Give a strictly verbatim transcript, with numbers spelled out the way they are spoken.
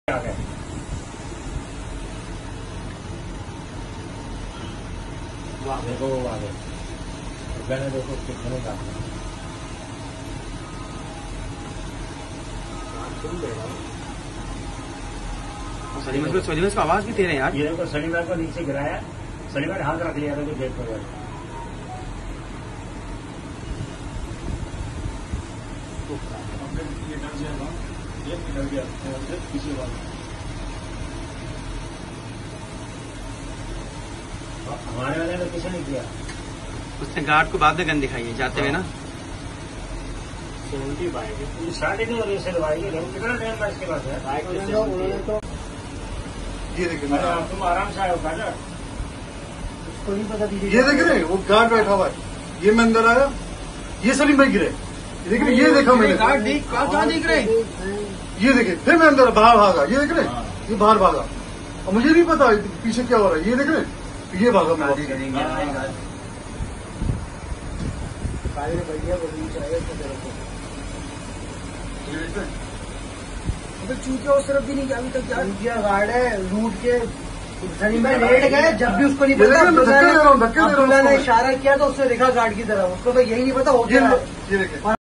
देखो वो आगे मैंने देखो कितने का सलीम सलीम इसका आवाज भी दे रहे हैं यार। ये देखो शनिवार को नीचे गिराया, शनिवार हाथ रख लिया था तो गेट पर डर गया पीछे वाला हमारे वाले ने पीछे नहीं किया। उसने गार्ड को बाद में गन दिखाई है जाते हुए ना। सेवेंटी बाइक स्टार्टिंग में और से दवाई कितना टाइम था इसके पास है। उन्होंने तो ये देखिए तुम आराम से आए हो ना, उसको नहीं पता। ये देख रहे वो गार्ड बैठा हुआ है, ये मैं अंदर आया, ये सलीम भाई गिरे, देख रहे ये देखा मैंने गार्ड देख कहाँ दिख रहे, ये देखे फिर मैं अंदर बाहर भागा, ये देख रहे ये बाहर भागा और मुझे नहीं पता पीछे क्या हो रहा है, ये देख रहे ये भागा मैं चूतिया उस तरफ भी नहीं गया अभी तक। चूतिया गार्ड है रूट के सलीम भाई लेट गए, जब भी उसको नहीं पता अब्दुल्ला ने इशारा किया तो उसने देखा गार्ड की तरफ, उसको तो यही नहीं पता हो गया।